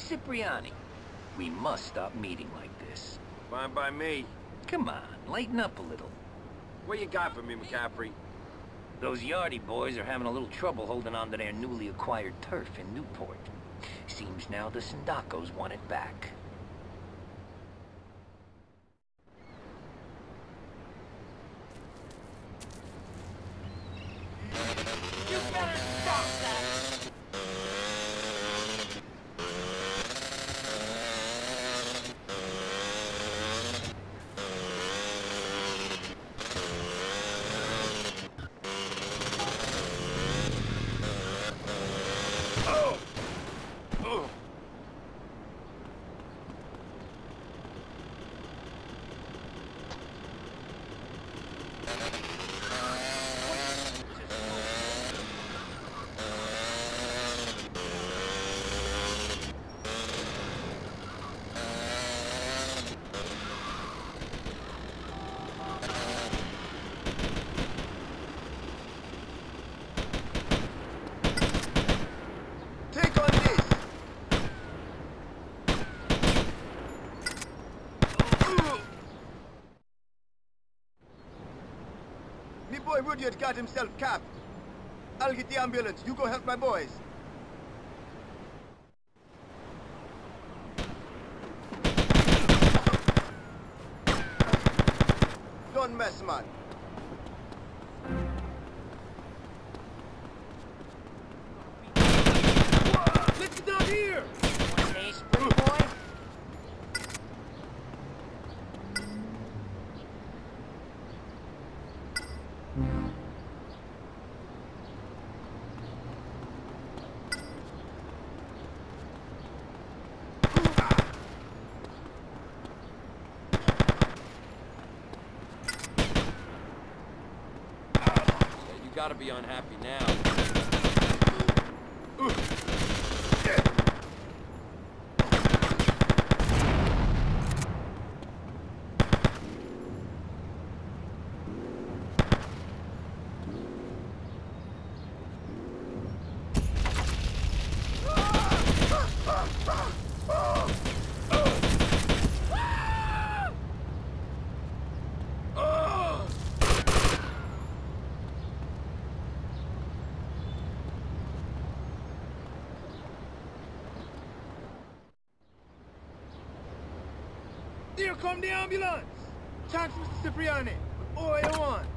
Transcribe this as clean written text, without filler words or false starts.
Cipriani, we must stop meeting like this. Fine by me. Come on, lighten up a little. What you got for me, McCaffrey? Those Yardy boys are having a little trouble holding on to their newly acquired turf in Newport. Seems now the Sindacos want it back. You better stop that! Take on this! Me boy Rudyard got himself capped. I'll get the ambulance. You go help my boys. Don't mess, man. Let's get down here! Hey, spring boy. You gotta be unhappy now. Here come the ambulance! Thanks, Mr. Cipriani. Oh, you want?